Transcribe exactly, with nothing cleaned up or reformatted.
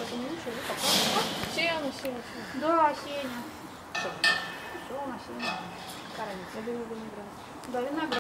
это не лучше, вы пока. Сена, Сена, Сена. Да, Сеня. Все, на Сеня. Караница. Я думаю, виноград. Да, виноград.